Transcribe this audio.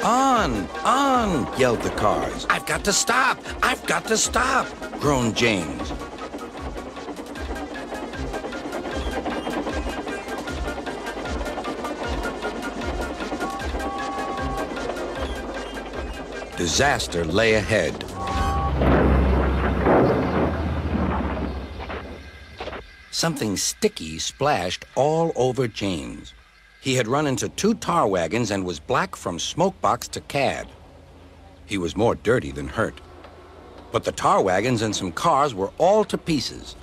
On, yelled the cars. I've got to stop! I've got to stop! Groaned James. Disaster lay ahead. Something sticky splashed all over James. He had run into 2 tar wagons and was black from smokebox to cad. He was more dirty than hurt. But the tar wagons and some cars were all to pieces.